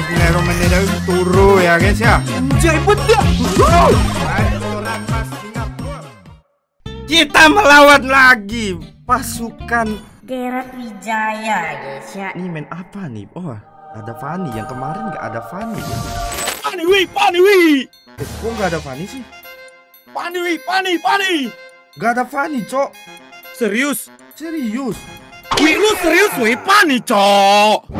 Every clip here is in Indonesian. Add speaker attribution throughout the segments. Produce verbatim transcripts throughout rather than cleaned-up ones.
Speaker 1: Bismillahirrahmanirrahim. Turu ya guys ya.
Speaker 2: Anjay betul.
Speaker 1: Kita melawan lagi pasukan
Speaker 3: Gerard Wijaya guys ya.
Speaker 1: Ini main apa nih? Oh, ada Fanny. Yang kemarin nggak ada Fanny ya?
Speaker 2: Fanny wi, Fanny wi.
Speaker 1: Eh, kok nggak ada Fanny sih?
Speaker 2: Fanny wi, Fanny, Fanny.
Speaker 1: Nggak ada Fanny, Cok.
Speaker 2: Serius?
Speaker 1: Serius.
Speaker 2: Wih, lu serius wi, Fanny, Cok.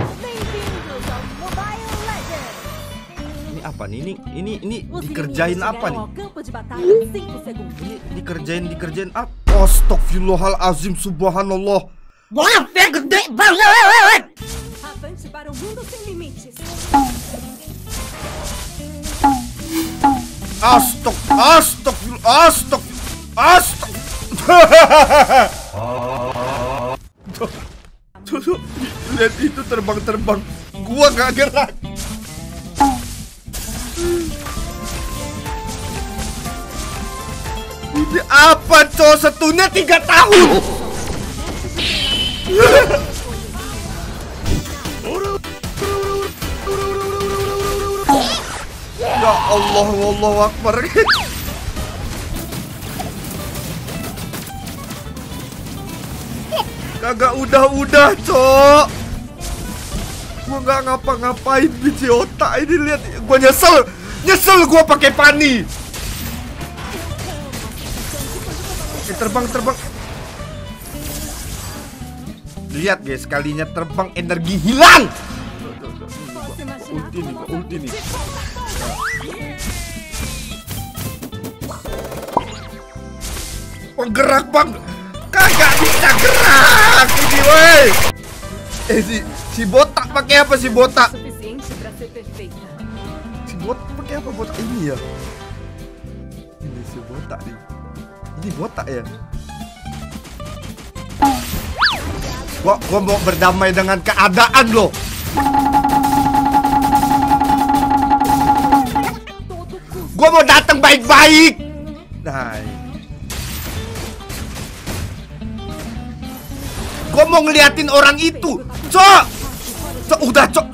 Speaker 1: Ini apa nih? Ini ini ini dikerjain apa nih? Ini dikerjain dikerjain apa? Astagfirullahalazim, subhanallah.
Speaker 2: Boleh gede banget.
Speaker 4: Avante para o mundo sem limites.
Speaker 1: Astag, astag, astag, astag. Tuh, tuh, lihat itu terbang-terbang. Gua gak gerak. Ini apa, cowok? Setunya tiga tahun. Ya Allah, Allahu Akbar. Kagak udah-udah, cok. Gua nggak ngapa-ngapain biji otak ini, lihat. Gua nyesel, nyesel gua pakai Fanny. Eh, terbang, terbang. Lihat guys, kalinya terbang energi hilang. Ulti nih, ulti nih. Penggerak bang, kagak bisa gerak ini, woi. Eh si si botak pakai apa si botak?
Speaker 4: Suficiente para ser perfeita.
Speaker 1: Si botak pakai apa botak ini ya? Ini si botak nih. Ini botak ya. Gua, gua mau berdamai dengan keadaan loh. Gua mau datang baik-baik. Nah, gua mau ngeliatin orang itu. Cok, cok udah cok.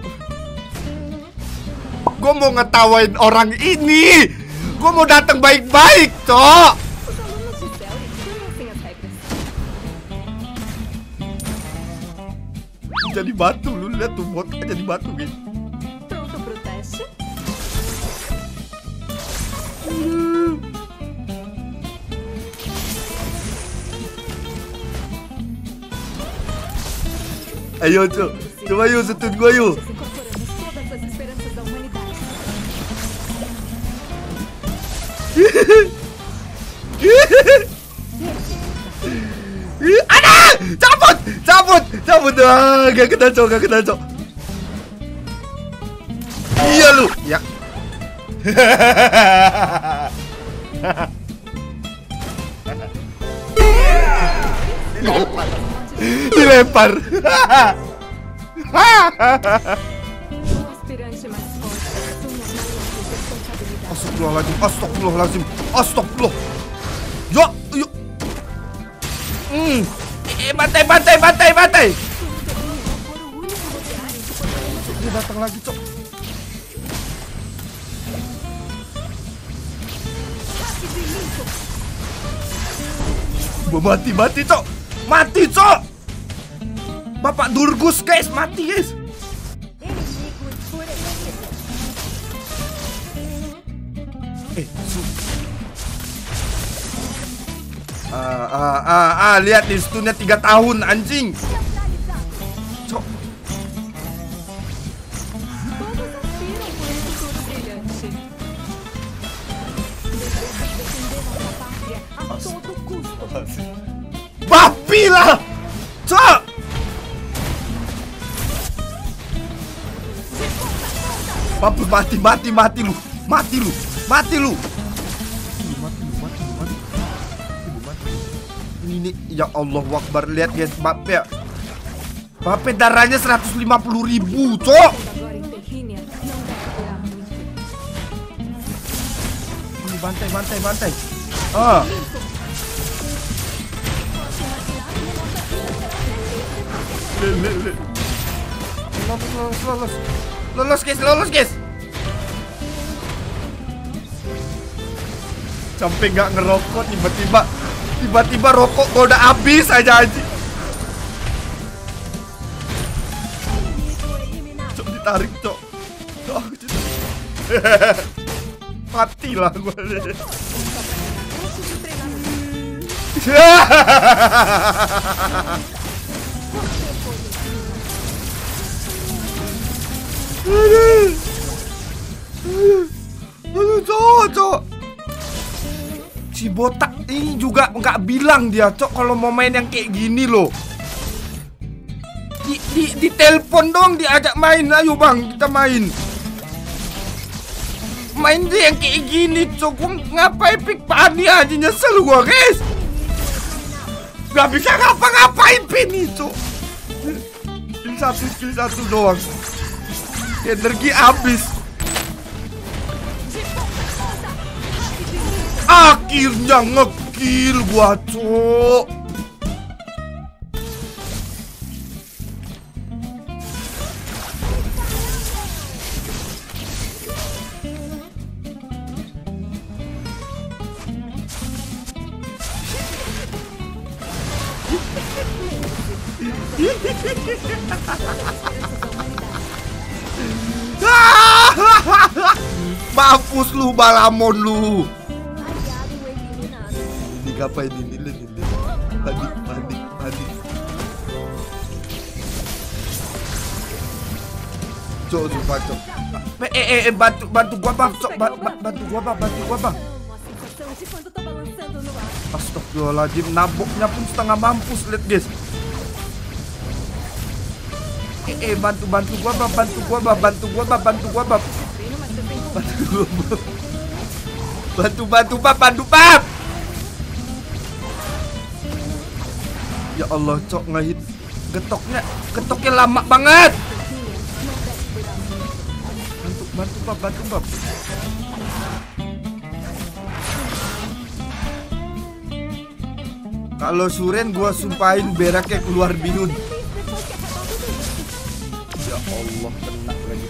Speaker 1: Gua mau ngetawain orang ini. Gua mau datang baik-baik, cok.
Speaker 4: Os alunos de Celery conhecem as regras.
Speaker 1: Jadi batu, lu lihat tuh botak jadi batu gitu.
Speaker 4: Pronto pro teste?
Speaker 1: Ayo cok, coba yuk setut gua yuk.
Speaker 4: Incorporamos todas as esperanças da humanidade.
Speaker 1: Ada, cabut, cabut, cabut. Ah, gak kena cok, gak kena cok. Iya lu, ya. Dilempar.
Speaker 4: O aspirante mais forte assume as maiores responsabilidades.
Speaker 1: Astagfirullahaladzim, astagfirullahaladzim, astagfirullah. Yuk, yuk. Hmm. Eh, bantai, bantai, bantai, bantai. Dia datang lagi, cok. Mati, mati, cok. Mati, cok. Bapak Durgus, guys, mati, guys. Eh, su ah, ah, ah, ah, lihat nih, stunnya tiga tahun, anjing. Cok.
Speaker 4: Todos aspiram por um futuro brilhante. Devemos defender nossa pátria a todo custo.
Speaker 1: Babi lah, cok. Babi, mati, mati, mati lu, mati lu, mati lu. Mati lu, mati lu, mati lu, mati lu. Ini, ya Allah Akbar, lihat guys, Bape, Bape darahnya seratus lima puluh ribu, cok.
Speaker 4: Agora em Terrínia não deve durar muito.
Speaker 1: Ini bantai, bantai, bantai. Ah. Le, le, le. lolos, lolos, lolos. Lolos guys, lolos guys. Sampai nggak ngerokok tiba-tiba, tiba-tiba rokok gua udah habis aja aja. Cok ditarik cok. Cok aku ditarik. Matilah gua. Aduh, aduh, cok, cok. Si botak ini juga nggak bilang dia, cok, kalau mau main yang kayak gini loh. Di, di, di telepon dong diajak main, ayo bang kita main. Main dia yang kayak gini, cok. Gua ngapain pick pani aja, nyesel gua guys. Gak bisa ngapa-ngapain Penny, cok. Skill satu, skill satu doang. Energi habis. Akhirnya ngekill gua, cok. Mampus lu Balamon lu. Ini ngapain ini ini ini. Panik panik panik. Cok sumpah cok. Eh eh eh bantu bantu gua bang cok, bantu gua bang, bantu gua bang. Astagfirullahaladzim, naboknya pun setengah mampus, lihat guys. Eh eh bantu bantu gua bang, bantu gua bang, bantu gua bang, bantu gua bang. Bantu gua bang. Bantu bantu bang, bantu bang. Ya Allah, cok ngehit. Getoknya, getoknya lama banget. Bantu bantu bang, bantu bang. Kalau Suren gua sumpahin beraknya keluar bihun. Ya Allah, kena lagi.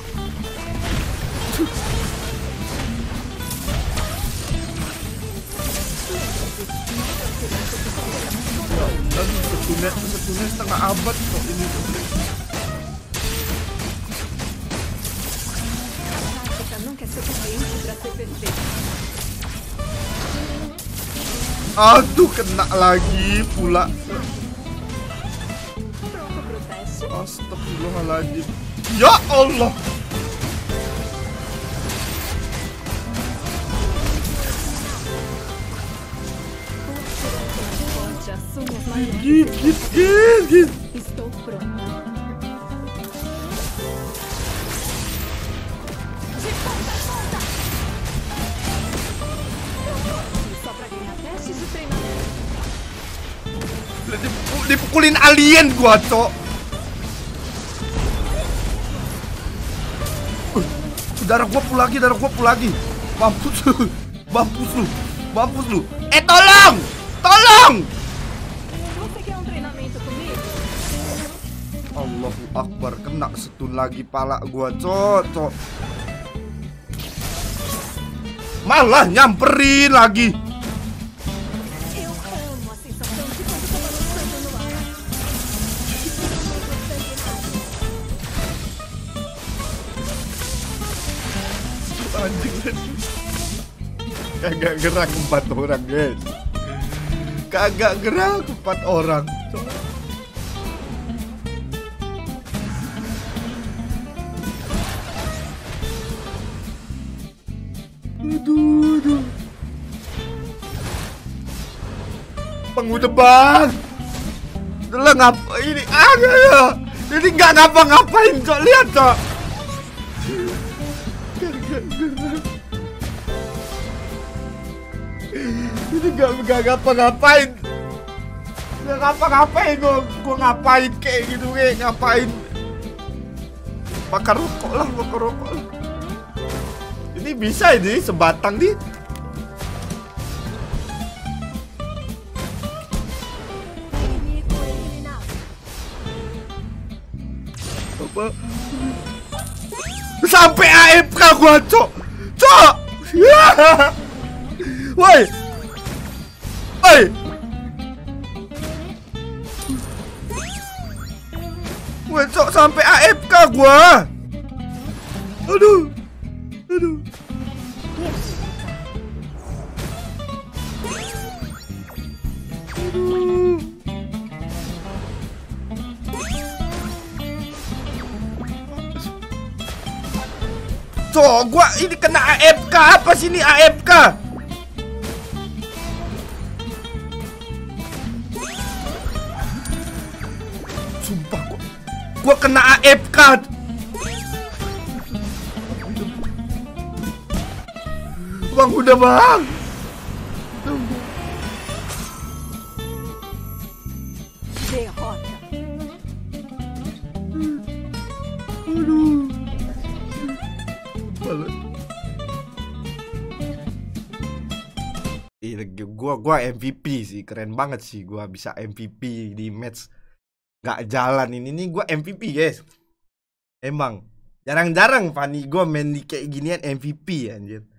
Speaker 1: Aduh, setunya, setunya setengah abad kok ini. Aduh, kena lagi pula. Astagfirullahaladzim. Ya Allah. Git, git, git, git.
Speaker 4: Estou pronta. Só pra ganhar testes de treinamento.
Speaker 1: Dipukulin alien gua, cok. Uh, darah gua pul lagi, darah gua pul lagi. Mampus lu. Mampus lu. Mampus lu. Eh, tolong. Tolong. Allahu Akbar, kena setun lagi pala gua, cok, cok. Malah nyamperin lagi. Anjing, kagak gerak empat orang guys. Kagak gerak empat orang. Aduh, aduh. Penguda bang. Udah ngapa ini? Ah, ya. Ini nggak ngapa-ngapain, cok. Lihat, cok. Ini nggak nggak ngapa-ngapain. Nggak ngapa-ngapain. Gue gue ngapain kayak gitu, kayak ngapain? Bakar rokok lah, bakar rokok lah. Ini bisa ini sebatang nih. Apa? sampai A F K gua, cok. Cok. Woi. Woi. Woi, cok, sampai A F K gua. Aduh. Aduh. Aduh. Cok, gua ini kena A F K. Apa sih ini A F K? Sumpah gua, gua kena A F K. Bang, udah bang.
Speaker 4: Derrota.
Speaker 1: Aduh. Gua gua M V P sih, keren banget sih gua bisa M V P di match nggak jalan ini. Nih gua M V P guys. Emang jarang-jarang Fanny gua main di kayak ginian M V P anjir.